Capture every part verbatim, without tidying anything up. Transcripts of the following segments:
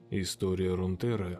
История Рунтеры.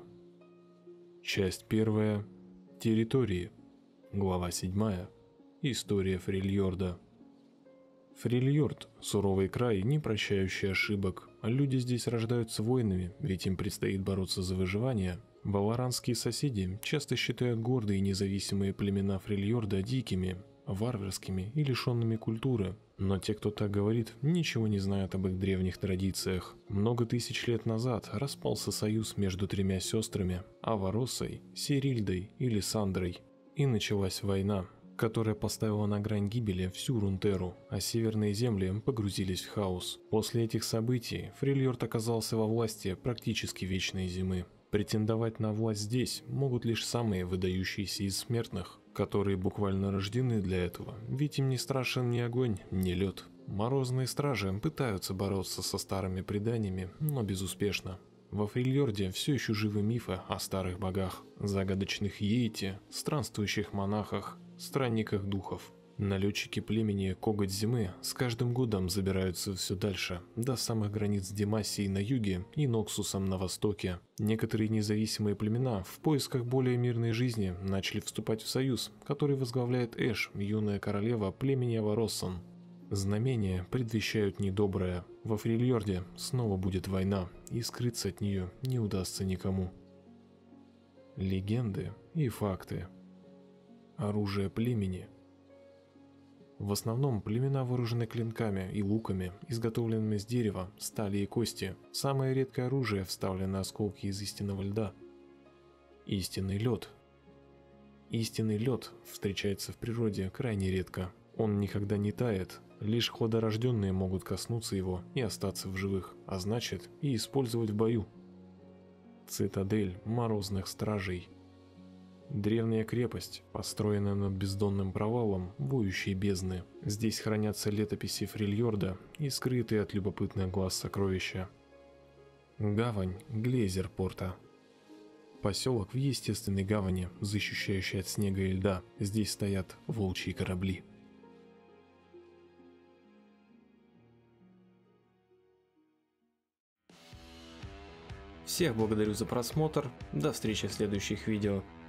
Часть первая. Территории. Глава седьмая. История Фрильорда. Фрильорд – суровый край, не прощающий ошибок. Люди здесь рождаются воинами, ведь им предстоит бороться за выживание. Валаранские соседи часто считают гордые и независимые племена Фрильорда дикими, варварскими и лишенными культуры. Но те, кто так говорит, ничего не знают об их древних традициях. Много тысяч лет назад распался союз между тремя сестрами – Аваросой, Сирильдой и Лиссандрой. И началась война, которая поставила на грань гибели всю Рунтеру, а северные земли погрузились в хаос. После этих событий Фрильорд оказался во власти практически вечной зимы. Претендовать на власть здесь могут лишь самые выдающиеся из смертных, которые буквально рождены для этого, ведь им не страшен ни огонь, ни лед. Морозные стражи пытаются бороться со старыми преданиями, но безуспешно. Во Фрильорде все еще живы мифы о старых богах, загадочных йети, странствующих монахах, странниках духов. Налетчики племени Коготь Зимы с каждым годом забираются все дальше, до самых границ Демасии на юге и Ноксусом на востоке. Некоторые независимые племена в поисках более мирной жизни начали вступать в союз, который возглавляет Эш, юная королева племени Авароссан. Знамения предвещают недоброе. Во Фрильорде снова будет война, и скрыться от нее не удастся никому. Легенды и факты. Оружие племени. В основном племена вооружены клинками и луками, изготовленными из дерева, стали и кости. Самое редкое оружие вставлены осколки из истинного льда. Истинный лед. Истинный лед встречается в природе крайне редко. Он никогда не тает, лишь хладорожденные могут коснуться его и остаться в живых, а значит и использовать в бою. Цитадель морозных стражей. Древняя крепость, построенная над бездонным провалом воющей бездны. Здесь хранятся летописи Фрильорда и скрытые от любопытных глаз сокровища. Гавань Глейзерпорта. Поселок в естественной гавани, защищающий от снега и льда. Здесь стоят волчьи корабли. Всех благодарю за просмотр, до встречи в следующих видео.